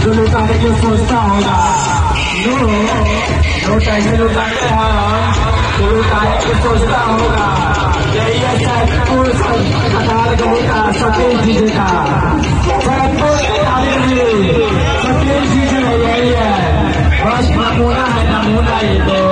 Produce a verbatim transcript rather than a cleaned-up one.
जो लुटाने की सोचता होगा नो नो टैक्सी लुटाते हैं जो लुटाने की सोचता होगा यही है सैदपुर कतार गलीका सतीश जी का सैदपुर सतीश जी जो यही है बस नमूना है नमूना ये तो